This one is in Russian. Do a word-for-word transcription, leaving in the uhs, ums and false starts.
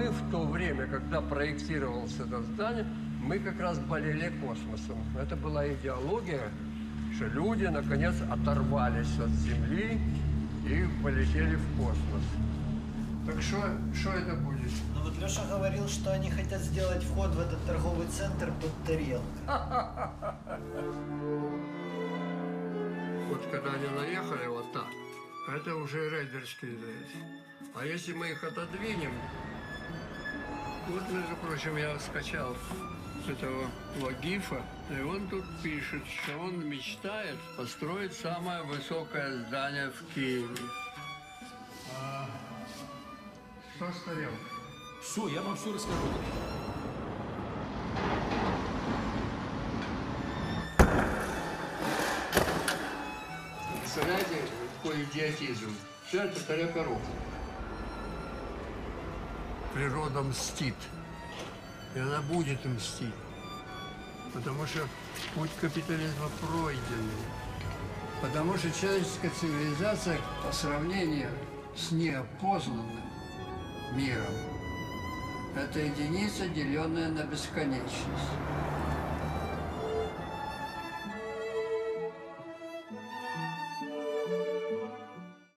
мы в то время, когда проектировалось это здание, мы как раз болели космосом. Это была идеология, что люди, наконец, оторвались от Земли и полетели в космос. Так что, что это будет? Ну вот Леша говорил, что они хотят сделать вход в этот торговый центр под тарелкой. Вот когда они наехали вот так, это уже рейдерский рейд. А если мы их отодвинем, вот, между прочим, я скачал этого Логифа, и он тут пишет, что он мечтает построить самое высокое здание в Киеве. А что с тарелкой? Все, я вам все расскажу. Представляете, какой идиотизм? Все это тарелка рухнула. Природа мстит. И она будет мстить. Потому что путь капитализма пройденный. Потому что человеческая цивилизация по сравнению с неопознанным миром — это единица, деленная на бесконечность.